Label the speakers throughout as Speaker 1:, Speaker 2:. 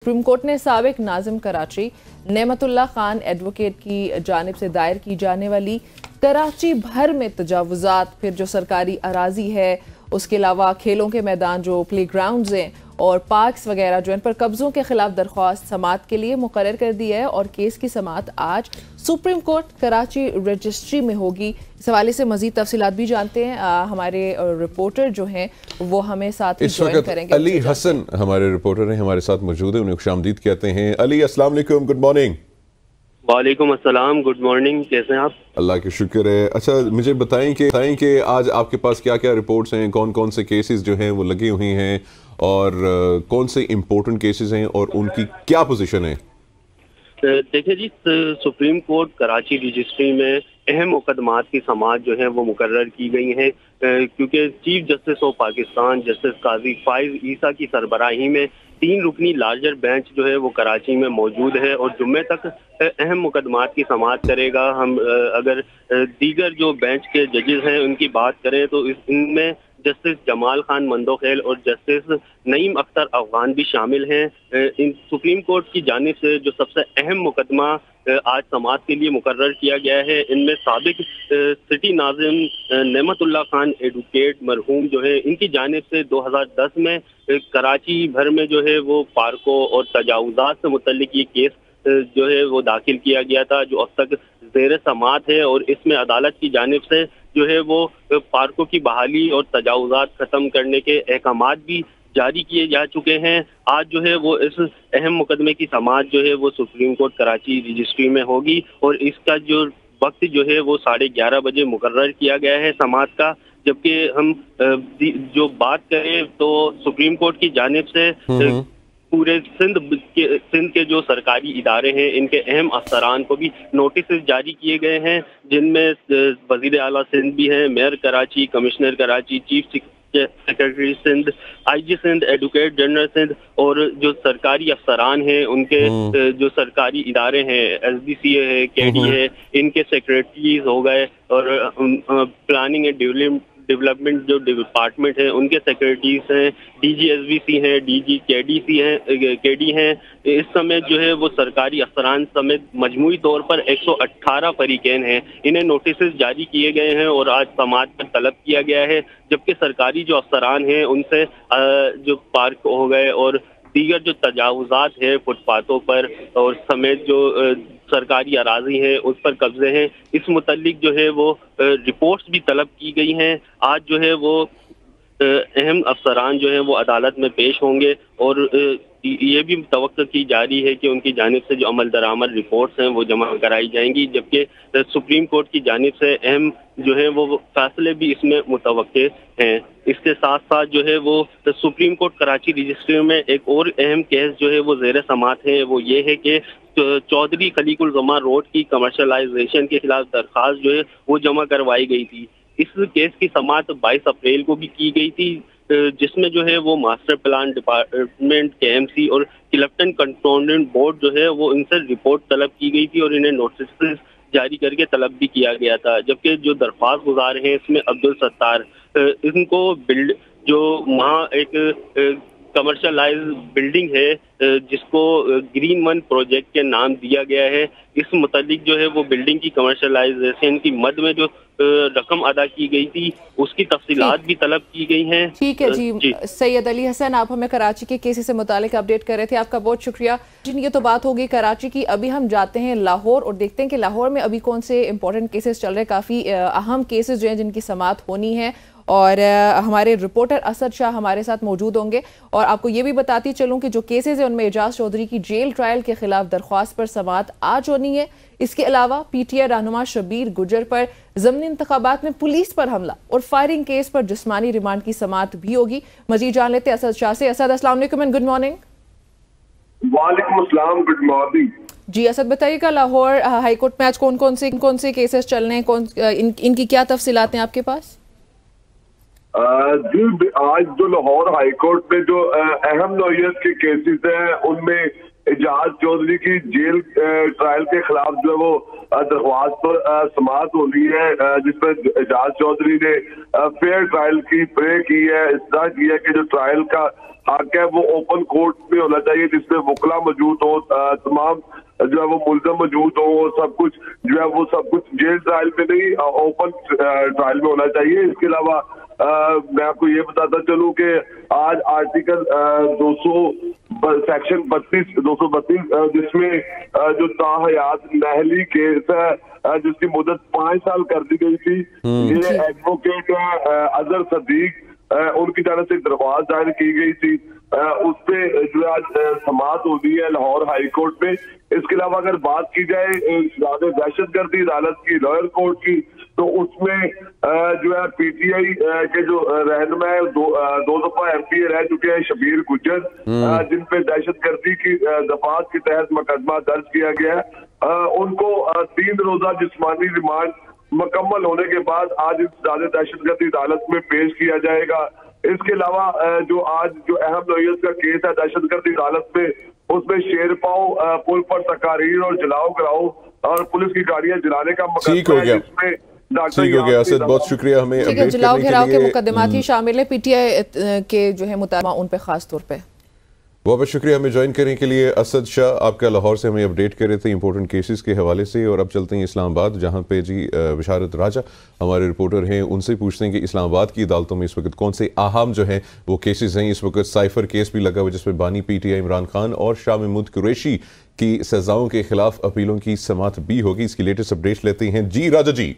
Speaker 1: Supreme Court ने साबिक नाजिम कराची नेमतुल्लाह खान एडवोकेट की जानिब से दायर की जाने वाली कराची भर में तजावुजात, फिर जो सरकारी अराजी है, उसके अलावा खेलों के मैदान जो प्ले ग्राउंड्स हैं और पार्क्स वगैरह जो इन पर कब्जों के खिलाफ दरख्वास्त समात के लिए मुकर्रर कर दी है और केस की समात आज सुप्रीम कोर्ट कराची रजिस्ट्री में होगी। इस हवाले से मजीद तफसीलात भी जानते हैं, हमारे रिपोर्टर जो हैं वो हमें साथ
Speaker 2: इस वक्त करेंगे। अली हसन हमारे रिपोर्टर हैं, हमारे साथ मौजूद हैं, उन्हें खुशामदीद कहते हैं। अली अस्सलाम वालेकुम, गुड मॉर्निंग।
Speaker 3: वालेकुम अस्सलाम, गुड मॉर्निंग, कैसे हैं आप?
Speaker 2: अल्लाह का शुक्र है। अच्छा, मुझे बताएं कि आज आपके पास क्या क्या रिपोर्ट्स हैं, कौन कौन से केसेस जो हैं वो लगे हुए हैं और कौन से इम्पोर्टेंट केसेस हैं और उनकी क्या पोजीशन है?
Speaker 3: देखिए जी, सुप्रीम कोर्ट कराची रजिस्ट्री में अहम मुकदमात की समाअत जो है वो मुकर्रर की गई हैं, क्योंकि chief justice of Pakistan justice Qazi Faez Isa की सरबराही में 3 रुकनी लार्जर बेंच जो है वो कराची में मौजूद है और जुम्मे तक अहम मुकदमात की समाअत करेगा। हम अगर दीगर जो बेंच के जजेस हैं उनकी बात करें तो इनमें जस्टिस जमाल खान मंदोखेल और जस्टिस नईम अख्तर अफगान भी शामिल हैं। इन सुप्रीम कोर्ट की जानिब से जो सबसे अहम मुकदमा आज समाअत के लिए मुकर्रर किया गया है, इनमें साबिक सिटी नाजिम नेमतुल्लाह खान एडवोकेट मरहूम जो है, इनकी जानिब से 2010 में कराची भर में जो है वो पार्कों और तजावुजात से मुतल्लिक ये केस जो है वो दाखिल किया गया था, जो अब तक ज़ेर समाअत है और इसमें अदालत की जानिब से जो है वो पार्कों की बहाली और तजावुजात खत्म करने के अहकामात भी जारी किए जा चुके हैं। आज जो है वो इस अहम मुकदमे की समाअत जो है वो सुप्रीम कोर्ट कराची रजिस्ट्री में होगी और इसका जो वक्त जो है वो 11:30 बजे मुकर्रर किया गया है समाअत का। जबकि हम जो बात करें तो सुप्रीम कोर्ट की जानिब से पूरे सिंध के जो सरकारी इदारे हैं इनके अहम अफसरान को भी नोटिस जारी किए गए हैं, जिनमें वजीर आला सिंध भी हैं, mayor Karachi, commissioner Karachi, chief secretary Sindh, IG Sindh, advocate general Sindh और जो सरकारी अफसरान हैं उनके जो सरकारी इदारे हैं, SDCA है, KD है, इनके सेक्रेटरीज हो गए और प्लानिंग एंड डेवलपमेंट जो डिपार्टमेंट है उनके सेक्रेटरीज हैं, DG SVC हैं, DG KD हैं। इस समय जो है वो सरकारी अफसरान समेत मजमूई तौर पर 118 फरीकैन हैं, इन्हें नोटिस जारी किए गए हैं और आज समाअत पर तलब किया गया है। जबकि सरकारी जो अफसरान हैं उनसे जो पार्क हो गए और दीगर जो तजावुजात है फुटपाथों पर और समेत जो सरकारी अराजी है उस पर कब्जे हैं, इस मुतल्लिक जो है वो रिपोर्ट्स भी तलब की गई हैं। आज जो है वो अहम अफसरान जो है वो अदालत में पेश होंगे और ये भी तवक्को की जा रही है कि उनकी जानिब से जो अमल दरामद रिपोर्ट्स हैं वो जमा कराई जाएंगी। जबकि सुप्रीम कोर्ट की जानिब से अहम जो है वो फैसले भी इसमें मुतवक्के हैं। इसके साथ साथ जो है वो सुप्रीम कोर्ट कराची रजिस्ट्री में एक और अहम केस जो है वो ज़ेर समाअत है, वो ये है कि चौधरी खलीकुल ज़मा रोड की कमर्शलाइजेशन के खिलाफ दरख्वास्त जो है वो जमा करवाई गई थी। इस केस की समाअत 22 अप्रैल को भी की गई थी, जिसमें जो है वो मास्टर प्लान डिपार्टमेंट, KMC और क्लिफ्टन कंटोनमेंट बोर्ड जो है वो इनसे रिपोर्ट तलब की गई थी और इन्हें नोटिस जारी करके तलब भी किया गया था। जबकि जो दरख्वास्त गुजार हैं इसमें अब्दुल सत्तार, इनको जो वहाँ एक कमर्शलाइज बिल्डिंग है जिसको ग्रीन वन प्रोजेक्ट के नाम दिया गया है, इस मुतालिक जो है वो बिल्डिंग की कमर्शलाइजेशन की मद में जो रकम अदा की गई थी उसकी तफसीलात भी तलब की गई हैं।
Speaker 1: ठीक है जी। सैयद अली हसन, आप हमें कराची के केसेस से मुतालिक अपडेट कर रहे थे, आपका बहुत शुक्रिया। ये तो बात होगी कराची की। अभी हम जाते हैं लाहौर और देखते हैं कि लाहौर में अभी कौन से इंपॉर्टेंट केसेस चल रहे हैं। काफ़ी अहम केसेस जो हैं जिनकी समाअत होनी है और हमारे रिपोर्टर असद शाह हमारे साथ मौजूद होंगे। और आपको ये भी बताती चलूँ कि जो केसेस हैं उनमें एजाज चौधरी की जेल ट्रायल के खिलाफ दरख्वास्त पर समाअत आज होनी है। इसके अलावा PTI रहनुमा शबीर गुजर पर ज़मीनी इंतखाबात में पुलिस पर हमला और फायरिंग केस पर जिस्मानी रिमांड की समाअत भी होगी। मजीद जान लेते हैं असद शाह से। असद, अस्सलाम वालेकुम एंड गुड मॉर्निंग।
Speaker 4: वालेकुम अस्सलाम, गुड मॉर्निंग
Speaker 1: जी। असद, बताइएगा लाहौर हाईकोर्ट में आज कौन से केसेस चल रहे हैं, इनकी क्या तफसीलात हैं आपके पास?
Speaker 4: जी, आज जो लाहौर हाईकोर्ट में जो अहम नौयत के केसेस हैं उनमें एजाज चौधरी की जेल ट्रायल के खिलाफ जो है वो दरख्वास्त पर समाअत होनी है, जिसमें एजाज चौधरी ने फेयर ट्रायल की प्रे की है, इस तरह की है कि जो ट्रायल का हक है वो ओपन कोर्ट में होना चाहिए, जिसमें वकला मौजूद हो, तमाम जो है वो मुल्ज़म मौजूद हो, सब कुछ जो है वो सब कुछ जेल ट्रायल में नहीं ओपन ट्रायल में होना चाहिए। इसके अलावा मैं आपको ये बताता चलूं कि आज आर्टिकल 200 सेक्शन 232 जिसमें जो ताहयात नहली केस है जिसकी मुद्दत 5 साल कर दी गई थी, ये एडवोकेट अजहर सदीक उनकी तरफ से दरख्वास्त दायर की गई थी, उस पे जो आज समाअत होनी है लाहौर हाई कोर्ट में। इसके अलावा अगर बात की जाए दहशतगर्दी अदालत की, लॉयर कोर्ट की, तो उसमें जो है पीटीआई के जो रहनुमा दो दफा एमपीए रह चुके हैं शबीर गुज्जर, जिन पे दहशतगर्दी की दफात के तहत मुकदमा दर्ज किया गया है, उनको 3 रोजा जिस्मानी रिमांड मुकम्मल होने के बाद आज इस दहशतगर्दी अदालत में पेश किया जाएगा। इसके अलावा जो आज जो अहम नौयत का केस है दहशतगर्दी अदालत में, उसमें शेरपाओ पुल पर तकारीर और जलाओ गिराओ और पुलिस की गाड़ियां जलाने का मुकदमा है, जिसमें
Speaker 2: ठीक हो गया असद, बहुत शुक्रिया हमें अपडेट
Speaker 1: जलाओ
Speaker 2: करने
Speaker 1: घिराव
Speaker 2: के
Speaker 1: के
Speaker 2: लिए।
Speaker 1: मुकदमात ही शामिल है पीटीआई के जो है मुताबिक उन पे खास तौर पे।
Speaker 2: बहुत शुक्रिया हमें ज्वाइन करने के लिए। असद शाह आपका लाहौर से हमें अपडेट कर रहे थे इंपॉर्टेंट केसेस के हवाले से। और अब चलते हैं इस्लामाबाद, जहां पे जी बिशारत राजा हमारे रिपोर्टर हैं, उनसे पूछते हैं कि इस्लामाबाद की अदालतों में इस वक्त कौन से अहम जो हैं वो केसेस हैं। इस वक्त साइफर केस भी लगा हुआ जिसमें बानी पीटीआई इमरान खान और शाह महमूद कुरैशी की सजाओं के खिलाफ अपीलों की समाअत भी होगी। इसकी लेटेस्ट अपडेट लेते हैं। जी राजा जी।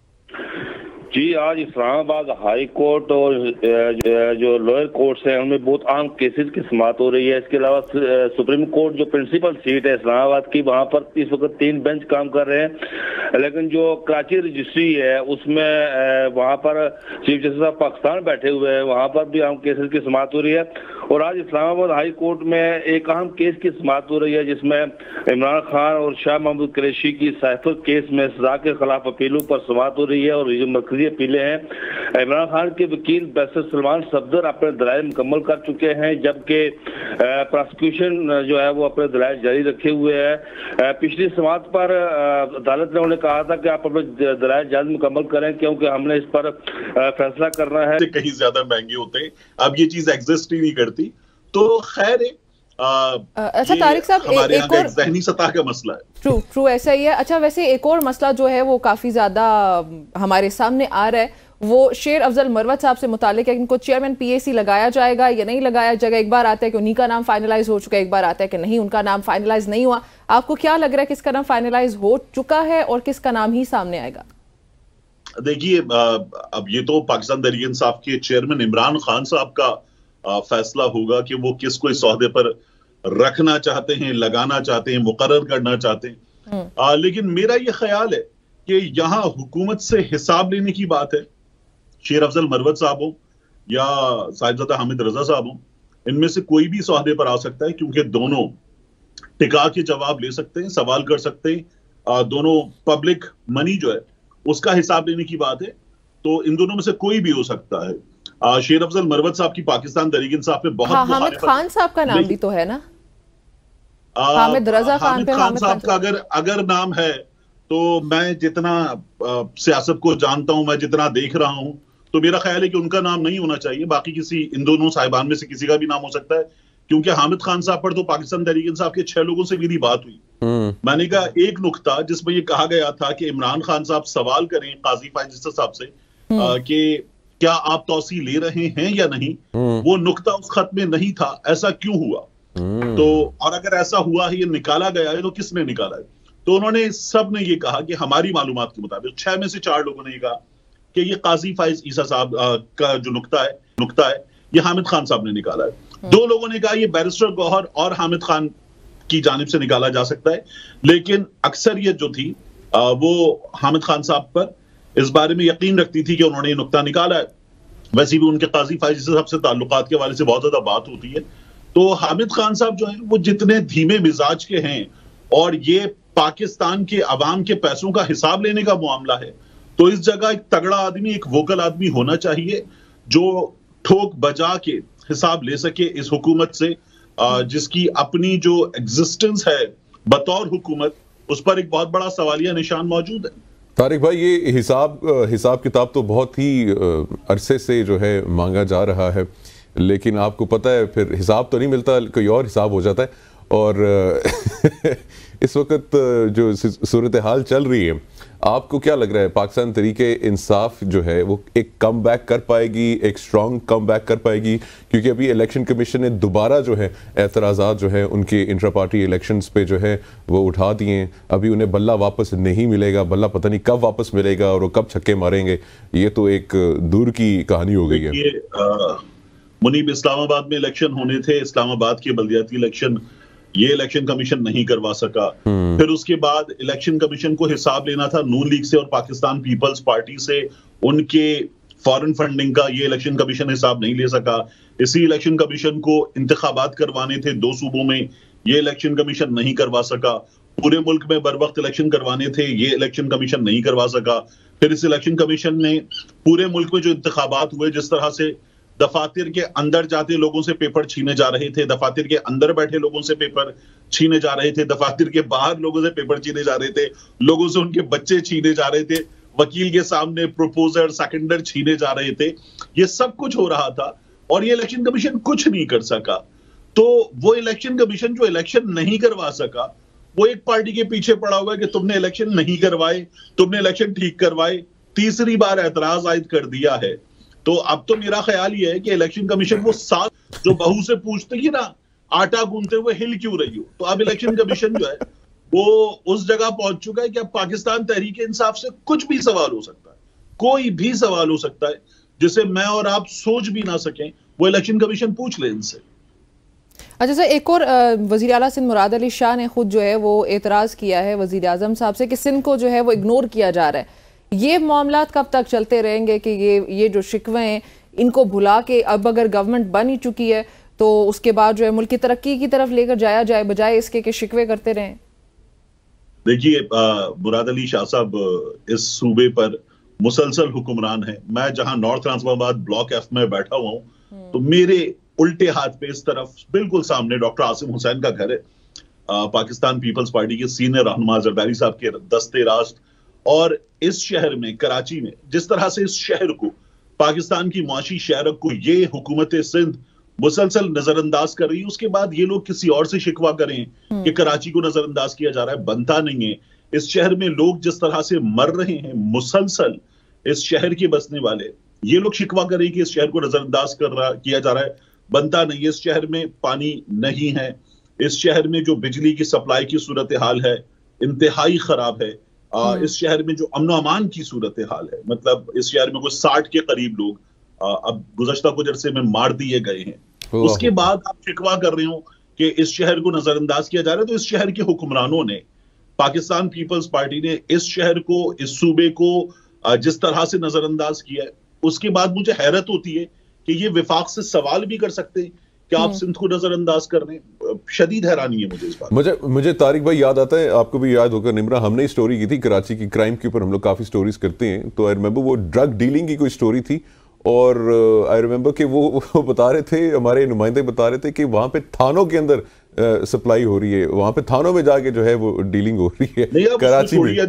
Speaker 5: जी, आज इस्लामाबाद हाई कोर्ट और जो लोअर कोर्ट्स हैं उनमें बहुत अहम केसेस की समाअत हो रही है। इसके अलावा सुप्रीम कोर्ट जो प्रिंसिपल सीट है इस्लामाबाद की, वहां पर इस वक्त 3 बेंच काम कर रहे हैं, लेकिन जो कराची रजिस्ट्री है उसमें वहां पर चीफ जस्टिस ऑफ पाकिस्तान बैठे हुए हैं, वहां पर भी अहम केसेस की समाअत हो रही है। और आज इस्लामाबाद हाई कोर्ट में एक अहम केस की समाअत हो रही है जिसमें इमरान खान और शाह महमूद कुरैशी की साइफर केस में सजा के खिलाफ अपीलों पर समाअत हो रही है। और ये जो मरकजी अपीलें हैं, इमरान खान के वकील बैरिस्टर सलमान सफदर अपने दलाइल मुकम्मल कर चुके हैं, जबकि प्रोसिक्यूशन जो है वो अपने दलाइल जारी रखे हुए है। पिछली समाअत पर अदालत ने उन्हें कहा था कि आप अपने दलाइल जल्द मुकम्मल करें क्योंकि हमने इस पर फैसला करना है।
Speaker 6: कहीं ज्यादा महंगे होते हैं, अब ये चीज एग्जिस्ट ही नहीं करती, तो खैर
Speaker 1: अच्छा तारिक साहब, एक और
Speaker 6: ज़हनी सतह का मसला है।
Speaker 1: ट्रू ऐसा ही है। अच्छा, वैसे एक और मसला जो है वो काफी ज्यादा हमारे सामने आ रहा है, वो शेर अफजल मरवत साहब से मुतालिक है। इनको चेयरमैन पीएसी लगाया जाएगा या नहीं लगाया जाएगा? एक बार आता है कि उन्हीं का नाम फाइनलाइज हो चुका है, एक बार आता है कि नहीं उनका नाम फाइनलाइज नहीं हुआ। आपको क्या लग रहा है किसका नाम फाइनलाइज हो चुका है और किसका नाम ही सामने आएगा?
Speaker 6: देखिए, अब ये तो पाकिस्तान तहरीक इंसाफ के चेयरमैन इमरान खान साहब का फैसला होगा कि वो किसको इस ओहदे पर रखना चाहते हैं, लगाना चाहते हैं, मुकर्रर करना चाहते हैं। लेकिन मेरा ये ख्याल है कि यहाँ हुकूमत से हिसाब लेने की बात है। शेर अफजल मरवत साहब हो या साहिबजादा हामिद रजा साहब हो, इनमें से कोई भी इस ओहदे पर आ सकता है, क्योंकि दोनों टिका के जवाब ले सकते हैं, सवाल कर सकते हैं। दोनों पब्लिक मनी जो है उसका हिसाब लेने की बात है, तो इन दोनों में से कोई भी हो सकता है। शेर अफजल मरवत साहब की पाकिस्तान तहरीक इंसाफ में बहुत
Speaker 1: हामिद खान साहब का नाम भी तो है ना, हामिद रजा खान पे
Speaker 6: खान साहब का अगर नाम है, तो मैं जितना सियासत को जानता हूं, मैं जितना देख रहा हूं, तो मेरा ख्याल है कि उनका नाम नहीं होना चाहिए। बाकी किसी इन दोनों साहिबान में से किसी का भी नाम हो सकता है, क्योंकि हामिद खान साहब पर तो पाकिस्तान तहरीक इंसाफ के 6 लोगों से मेरी बात हुई। मैंने कहा एक नुक्ता जिसमें ये कहा गया था कि इमरान खान साहब सवाल करें काजी फाइज साहब से कि क्या आप तौसी ले रहे हैं या नहीं, वो नुक्ता उस खत में नहीं था। ऐसा क्यों हुआ? तो और अगर ऐसा हुआ है, ये निकाला गया है, तो किसने निकाला है? तो उन्होंने सब ने ये कहा कि हमारी मालूमात के मुताबिक 6 में से 4 लोगों ने ये कहा कि ये काजी फाइज ईसा साहब का जो नुक्ता है ये हामिद खान साहब ने निकाला है। 2 लोगों ने कहा ये बैरिस्टर गौहर और हामिद खान की जानिब से निकाला जा सकता है, लेकिन अक्सरियत जो थी वो हामिद खान साहब पर इस बारे में यकीन रखती थी कि उन्होंने ये नुक्ता निकाला है। वैसे भी उनके काजी फाइज साहब से ताल्लुकात के हवाले से बहुत ज्यादा बात होती है। तो हामिद खान साहब जो है वो जितने धीमे मिजाज के हैं, और ये पाकिस्तान के अवाम के पैसों का हिसाब लेने का मामला है, तो इस जगह एक तगड़ा आदमी, एक वोकल आदमी होना चाहिए जो ठोक बजा के हिसाब ले सके इस हुकूमत से, जिसकी अपनी जो एग्जिस्टेंस है बतौर हुकूमत, उस पर एक बहुत बड़ा सवालिया निशान मौजूद है।
Speaker 2: तारिक भाई, ये हिसाब किताब तो बहुत ही अरसे से जो है मांगा जा रहा है, लेकिन आपको पता है फिर हिसाब तो नहीं मिलता, कोई और हिसाब हो जाता है। और इस वक्त जो सूरत हाल चल रही है, आपको क्या लग रहा है पाकिस्तान तरीके इंसाफ जो है वो एक कम बैक कर पाएगी, एक स्ट्रॉन्ग कम बैक कर पाएगी? क्योंकि अभी इलेक्शन कमीशन ने दोबारा जो है एतराज़ात जो है उनके इंट्रा पार्टी इलेक्शंस पे जो है वो उठा दिए। अभी उन्हें बल्ला वापस नहीं मिलेगा, बल्ला पता नहीं कब वापस मिलेगा और वो कब छक्के मारेंगे, ये तो एक दूर की कहानी हो गई है।
Speaker 6: मुनीब, इस्लामाबाद में इलेक्शन होने थे, इस्लामाबाद के बल्दियाती इलेक्शन ये इलेक्शन कमीशन नहीं करवा सका। फिर उसके बाद इलेक्शन कमीशन को हिसाब लेना था नून लीग से और पाकिस्तान पीपल्स पार्टी से, उनके फॉरेन फंडिंग का ये इलेक्शन कमीशन हिसाब नहीं ले सका। इसी इलेक्शन कमीशन को इंतखाबात करवाने थे 2 सूबों में, ये इलेक्शन कमीशन नहीं करवा सका। पूरे मुल्क में बर वक्त इलेक्शन करवाने थे, ये इलेक्शन कमीशन नहीं करवा सका। फिर इस इलेक्शन कमीशन ने पूरे मुल्क में जो इंतखाबात हुए, जिस तरह से दफातर के अंदर जाते लोगों से पेपर छीने जा रहे थे, दफातर के अंदर बैठे लोगों से पेपर छीने जा रहे थे, दफातर के बाहर लोगों से पेपर छीने जा रहे थे, लोगों से उनके बच्चे छीने जा रहे थे, वकील के सामने प्रोपोजर सेकेंडर छीने जा रहे थे, ये सब कुछ हो रहा था और ये इलेक्शन कमीशन कुछ नहीं कर सका। तो वो इलेक्शन कमीशन जो इलेक्शन नहीं करवा सका, वो एक पार्टी के पीछे पड़ा हुआ है कि तुमने इलेक्शन नहीं करवाए, तुमने इलेक्शन ठीक करवाए, तीसरी बार एतराज आयद कर दिया है। तो अब तो मेरा ख्याल ये है कि इलेक्शन कमीशन वो साल जो बहू से पूछते कि ना आटा गूंथते हुए हिल क्यों रही हो, तो अब इलेक्शन कमीशन जो है वो उस जगह पहुंच चुका है कि अब पाकिस्तान तहरीक इंसाफ से कुछ भी सवाल हो सकता है, कोई भी सवाल हो सकता है जिसे मैं और आप सोच भी ना सकें, वो इलेक्शन कमीशन पूछ ले इनसे।
Speaker 1: अच्छा सर, एक और वज़ीर आला सिंध मुराद अली शाह ने खुद जो है वो एतराज़ किया है वज़ीर आज़म साहब से कि सिंध को जो है वो इग्नोर किया जा रहा है। ये मामला कब तक चलते रहेंगे कि ये जो शिकवे हैं इनको भुला के अब अगर गवर्नमेंट बन ही चुकी है तो उसके बाद जो है मुल्क की तरक्की की तरफ लेकर जाया जाए, बजाय इसके कि शिकवे करते रहें?
Speaker 6: देखिए, मुराद अली शाह साहब इस सूबे पर मुसलसल हुक्मरान है। मैं जहां नॉर्थ नाज़िमाबाद ब्लॉक एफ में बैठा हुआ हूं तो मेरे उल्टे हाथ पे इस तरफ बिल्कुल सामने डॉक्टर आसिम हुसैन का घर है, पाकिस्तान पीपल्स पार्टी के सीनियर रहनुमा जरदारी साहब के दस्ते रास्त। और इस शहर में, कराची में, जिस तरह से इस शहर को, पाकिस्तान की मुआशी शहरक को ये हुकूमत सिंध मुसलसल नजरअंदाज कर रही है, उसके बाद ये लोग किसी और से शिकवा करें कि कराची को नजरअंदाज किया जा रहा है, बनता नहीं है। इस शहर में लोग जिस तरह से मर रहे हैं मुसलसल, इस शहर के बसने वाले, ये लोग शिकवा करें कि इस शहर को नजरअंदाज किया जा रहा है, बनता नहीं है। इस शहर में पानी नहीं है, इस शहर में जो बिजली की सप्लाई की सूरत हाल है इंतहाई खराब है। इस शहर में जो अमन अमान की सूरत हाल है, मतलब इस शहर में कुछ 60 के करीब लोग अब गुज़श्ता कुछ अरसे में मार दिए गए हैं। उसके बाद आप शिकवा कर रहे हो कि इस शहर को नजरअंदाज किया जा रहा है। तो इस शहर के हुक्मरानों ने, पाकिस्तान पीपल्स पार्टी ने इस शहर को, इस सूबे को जिस तरह से नजरअंदाज किया है, उसके बाद मुझे हैरत होती है कि ये विफाक से सवाल भी कर सकते हैं कि आप सिंध को नजरअंदाज कर रहे हैं। शदीद हैरानी है मुझे इस बात।
Speaker 2: मुझे तारिक भाई याद आता है, आपको भी याद होगा निमरा, हमने स्टोरी की थी कराची की क्राइम के ऊपर, हम लोग काफी स्टोरीज करते हैं, तो आई रिमेंबर वो ड्रग डीलिंग की कोई स्टोरी थी और आई रिमेंबर कि वो बता रहे थे, हमारे नुमाइंदे बता रहे थे कि वहां पे थानों के अंदर सप्लाई हो रही है, वहां पे थानों में जाके जो है वो डीलिंग हो रही है कराची में।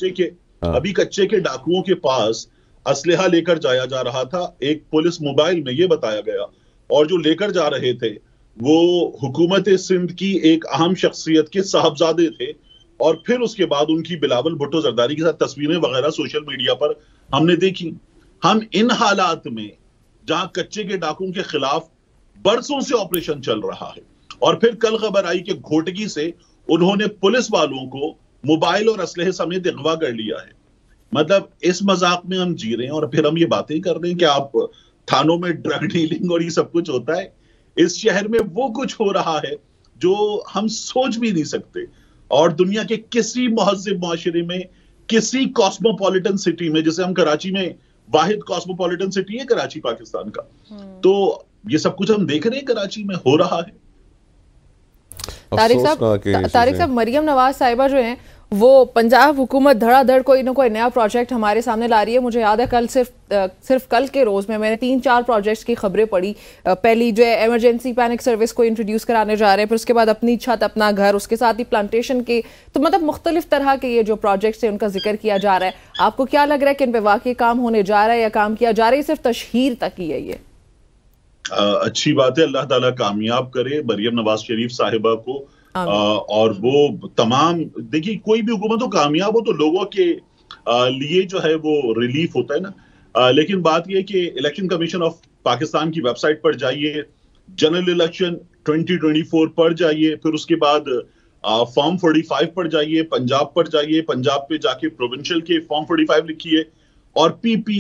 Speaker 6: अभी कच्चे के डाकुओं के पास असलहा लेकर जाया जा रहा था, एक पुलिस मोबाइल में ये बताया गया, और जो लेकर जा रहे थे वो हुकूमत सिंध की एक अहम शख्सियत के साहबजादे थे। और फिर उसके बाद उनकी बिलावल भुट्टो जरदारी के साथ तस्वीरें वगैरह सोशल मीडिया पर हमने देखी। हम इन हालात में, जहां कच्चे के डाकुओं के खिलाफ बरसों से ऑपरेशन चल रहा है, और फिर कल खबर आई कि घोटकी से उन्होंने पुलिस वालों को मोबाइल और असलहे समेत अगवा कर लिया है। मतलब इस मजाक में हम जी रहे हैं और फिर हम ये बातें कर रहे हैं कि आप थानों में ड्रग डीलिंग और ये सब कुछ होता है। इस शहर में वो कुछ हो रहा है जो हम सोच भी नहीं सकते। और दुनिया के किसी महज़िब मुआशरे में, किसी कॉस्मोपॉलिटन सिटी में, जैसे हम कराची में, वाहिद कॉस्मोपॉलिटन सिटी है कराची पाकिस्तान का, तो ये सब कुछ हम देख रहे हैं कराची में हो रहा है।
Speaker 1: तारिक साहब, मरियम नवाज साहिबा जो हैं वो पंजाब हुकूमत धड़ाधड़ कोई ना कोई नया प्रोजेक्ट हमारे सामने ला रही है। मुझे याद है कल सिर्फ कल के रोज में मैंने 3-4 प्रोजेक्ट्स की खबरें पढ़ी। पहली जो है इमरजेंसी पैनिक सर्विस को इंट्रोड्यूस कराने जा रहे हैं, फिर उसके बाद अपनी छत अपना घर, उसके साथ ही प्लांटेशन के, तो मतलब मुख्तलिफ तरह के ये जो प्रोजेक्ट्स है उनका जिक्र किया जा रहा है। आपको क्या लग रहा है कि इन पे वाकई काम होने जा रहा है या काम किया जा रहा है, सिर्फ तशहीर तक ही है ये?
Speaker 6: अच्छी बात है, अल्लाह ताला कामयाब करे मरियम नवाज शरीफ साहिबा को। और वो तमाम, देखिए कोई भी हुकूमत हो कामयाब हो तो लोगों के लिए जो है वो रिलीफ होता है ना। लेकिन बात यह कि इलेक्शन कमीशन ऑफ पाकिस्तान की वेबसाइट पर जाइए, जनरल इलेक्शन 2024 पर जाइए, फिर उसके बाद फॉर्म 45 पर जाइए, पंजाब पर जाइए, पंजाब पे जाके प्रोविंशियल के फॉर्म 45 लिखिए और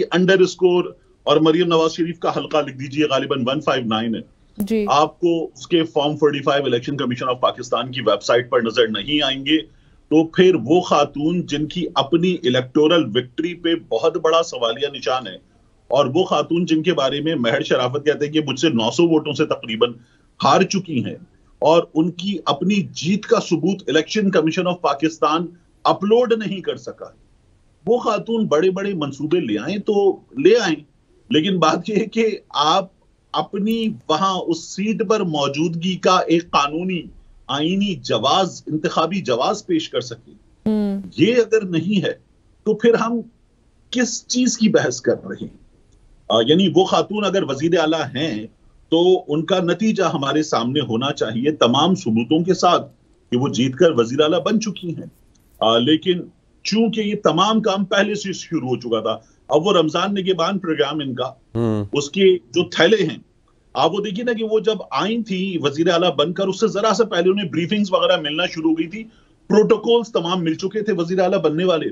Speaker 6: PP_ और मरियम नवाज शरीफ का हल्का लिख दीजिए, गालिबन 159 है
Speaker 1: जी।
Speaker 6: आपको उसके form 45 election commission of Pakistan की वेबसाइट पर नजर नहीं आएंगे। तो फिर वो खातून जिनकी अपनी इलेक्टोरल विक्ट्री पे बहुत बड़ा सवालिया निशान है, और वो खातून जिनके बारे में महर शराफत कहते हैं कि मुझसे 900 वोटों से तकरीबन हार चुकी हैं, और उनकी अपनी जीत का सबूत election commission of Pakistan upload नहीं कर सका। वो खातून बड़े बड़े मंसूबे ले आए तो ले आए, लेकिन बात यह है कि आप अपनी वहां उस सीट पर मौजूदगी का एक कानूनी आईनी जवाज, इंतखाबी जवाज पेश कर सके, ये अगर नहीं है तो फिर हम किस चीज की बहस कर रहे हैं। यानी वो खातून अगर वजीर आला हैं तो उनका नतीजा हमारे सामने होना चाहिए तमाम सबूतों के साथ कि वो जीतकर वजीर आला बन चुकी हैं। लेकिन चूंकि ये तमाम काम पहले से शुरू हो चुका था, अब वो रमजान निगहबान प्रोग्राम इनका, उसके जो थैले हैं, आप वो देखिए ना कि वो जब आई थी वजीर आला बनकर, उससे जरा सा पहले उन्हें ब्रीफिंग्स वगैरह मिलना शुरू हो गई थी, प्रोटोकॉल्स तमाम मिल चुके थे वजीर आला बनने वाले।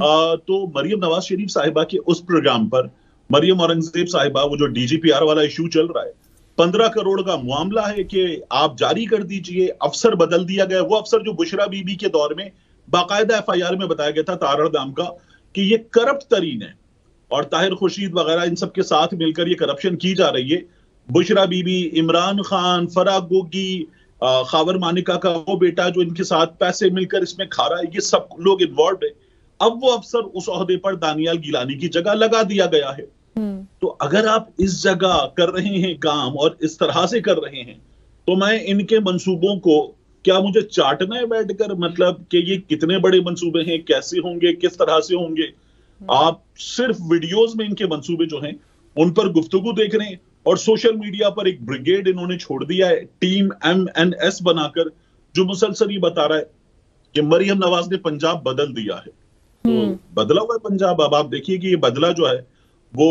Speaker 6: तो मरियम नवाज शरीफ साहिबा के उस प्रोग्राम पर मरियम औरंगजेब साहिबा, वो जो DGPR वाला इशू चल रहा है, 15 करोड़ का मामला है कि आप जारी कर दीजिए, अफसर बदल दिया गया। वो अफसर जो बुशरा बीबी के दौर में बाकायदा FIR में बताया गया था तारड़ नाम का कि ये करप्ट तरीन है, और ताहिर खुर्शीद वगैरह इन सब के साथ मिलकर ये करप्शन की जा रही है। बुशरा बीबी, इमरान खान, फराग गोगी, खावर मानिका का वो बेटा जो इनके साथ पैसे मिलकर इसमें खा रहा है, ये सब लोग इन्वॉल्व है। अब वो अफसर उस ओहदे पर दानियाल गिलानी की जगह लगा दिया गया है। तो अगर आप इस जगह कर रहे हैं काम और इस तरह से कर रहे हैं, तो मैं इनके मंसूबों को, क्या मुझे चाटना है बैठकर, मतलब कि ये कितने बड़े मंसूबे हैं, कैसे होंगे, किस तरह से होंगे। आप सिर्फ वीडियोस में इनके मंसूबे जो हैं उन पर गुफ्तगू देख रहे हैं, और सोशल मीडिया पर एक ब्रिगेड इन्होंने छोड़ दिया है, टीम MNS बनाकर, जो मुसलसल ये बता रहा है कि मरियम नवाज ने पंजाब बदल दिया है। तो बदला हुआ है पंजाब। अब आप देखिए कि ये बदला जो है वो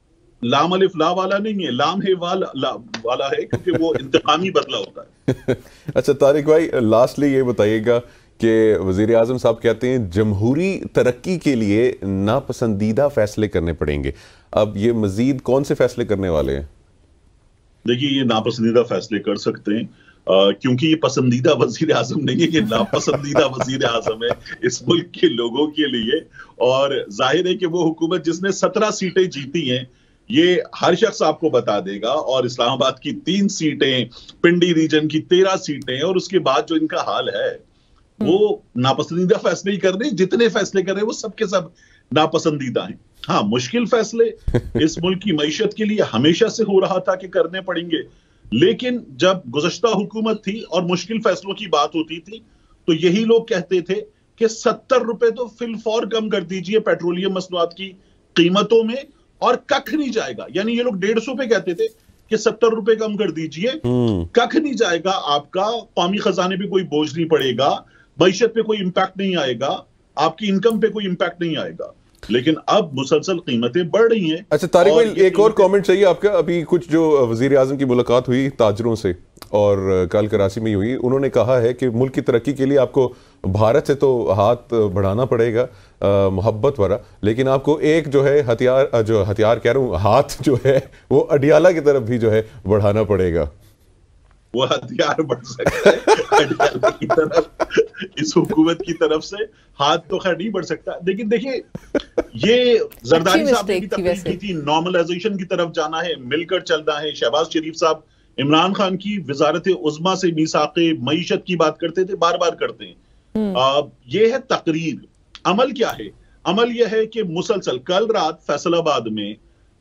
Speaker 6: लाम अलिफ ला वाला नहीं है, लाम है वाला है, क्योंकि वो इंतकामी बदला होता है।
Speaker 2: अच्छा तारिक भाई, लास्टली ये बताइएगा कि वजीर आजम साहब कहते हैं जमहूरी तरक्की के लिए नापसंदीदा फैसले करने पड़ेंगे। अब ये मजीद कौन से फैसले करने वाले हैं?
Speaker 6: देखिए, ये नापसंदीदा फैसले कर सकते हैं क्योंकि ये पसंदीदा वजीर आजम नहीं है, ये नापसंदीदा वजीर आजम है इस मुल्क के लोगों के लिए। और जाहिर है कि वो हुकूमत जिसने 17 सीटें जीती हैं, ये हर शख्स आपको बता देगा, और इस्लामाबाद की 3 सीटें, पिंडी रीजन की 13 सीटें, और उसके बाद जो इनका हाल है वो नापसंदीदा फैसले ही कर रहे हैं। जितने फैसले कर रहे हैं वो सबके सब नापसंदीदा हैं। हाँ, मुश्किल फैसले इस मुल्क की मईशत के लिए हमेशा से हो रहा था कि करने पड़ेंगे, लेकिन जब गुज़श्ता हुकूमत थी और मुश्किल फैसलों की बात होती थी तो यही लोग कहते थे कि 70 रुपए तो फिलफौर कम कर दीजिए पेट्रोलियम मसनूआत की कीमतों में, और कख नहीं जाएगा। यानी ये लोग 150 पे कहते थे कि 70 रुपए कम कर दीजिए, कख नहीं जाएगा आपका, कौमी खजाने पे कोई बोझ नहीं पड़ेगा, मईशत पे कोई इंपैक्ट नहीं आएगा, आपकी इनकम पे कोई इंपैक्ट नहीं आएगा। लेकिन अब मुसलसल कीमतें बढ़ रही हैं।
Speaker 2: अच्छा तारिक भाई, एक और कमेंट चाहिए आपका। अभी कुछ जो वजीर आजम की मुलाकात हुई ताजरों से, और कल कराची में हुई, उन्होंने कहा है कि मुल्क की तरक्की के लिए आपको भारत से तो हाथ बढ़ाना पड़ेगा, मोहब्बत वाला, लेकिन आपको एक जो है हथियार कह रहा हूँ, हाथ जो है वो अडियाला की तरफ भी जो है बढ़ाना पड़ेगा।
Speaker 6: वो हथियार बढ़ सकता है अडियाला की तरफ, इस हुकूमत की तरफ से हाथ तो खैर नहीं बढ़ सकता। लेकिन देखिए, ये जरदारी साहब ने भी तकरीर की थी, नॉर्मलाइजेशन की तरफ जाना है, मिलकर चलना है। शहबाज शरीफ साहब इमरान खान की वजारत उज़्मा से मीसाक़े मईशत की बात करते थे, बार बार करते हैं। ये है तकरीर। अमल क्या है? अमल यह है कि मुसलसल कल रात फैसलाबाद में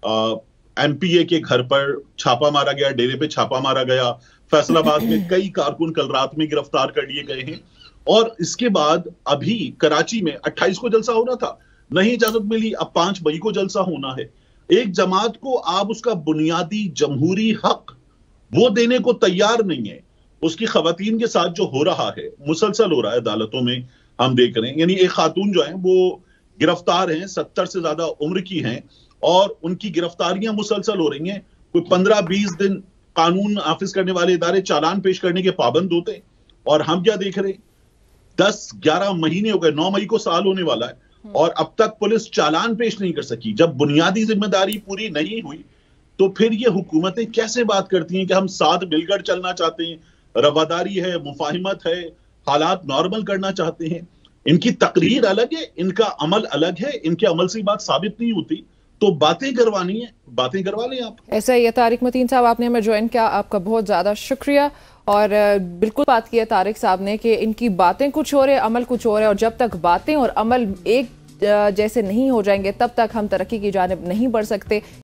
Speaker 6: MPA के घर पर छापा मारा गया, डेरे पे छापा मारा गया। फैसलाबाद में कई कारकुन कल रात में गिरफ्तार कर लिए गए हैं, और इसके बाद अभी कराची में 28 को जलसा होना था, नहीं इजाजत मिली, अब 5 मई को जलसा होना है। एक जमात को आप उसका बुनियादी जमहूरी हक वो देने को तैयार नहीं है। उसकी खवातीन के साथ जो हो रहा है, मुसलसल हो रहा है अदालतों में, हम देख रहे हैं। यानी एक खातून जो है वो गिरफ्तार हैं, 70 से ज्यादा उम्र की हैं, और उनकी गिरफ्तारियां मुसलसल हो रही हैं। कोई 15-20 दिन कानून नाफिज करने वाले इदारे चालान पेश करने के पाबंद होते हैं, और हम क्या देख रहे हैं, 10-11 महीने हो गए, 9 मई को साल होने वाला है और अब तक पुलिस चालान पेश नहीं कर सकी। जब बुनियादी जिम्मेदारी पूरी नहीं हुई तो फिर ये हुकूमतें कैसे बात करती हैं कि हम साथ मिलकर चलना चाहते हैं, रवादारी है, मुफाहिमत है, हालात नॉर्मल करना चाहते हैं। इनकी तकरीर अलग है, इनका अमल अलग है, इनके अमल से बात साबित नहीं होती, तो बातें करवानी है, बातें करवा लें आप।
Speaker 1: ऐसा ही है। तारिक मतीन साहब, आपने हमें ज्वाइन किया, आपका बहुत ज़्यादा शुक्रिया। और बिल्कुल बात की है तारिक साहब ने कि इनकी बातें कुछ और है, अमल कुछ और है, और जब तक बातें और अमल एक जैसे नहीं हो जाएंगे तब तक हम तरक्की की जानिब नहीं बढ़ सकते।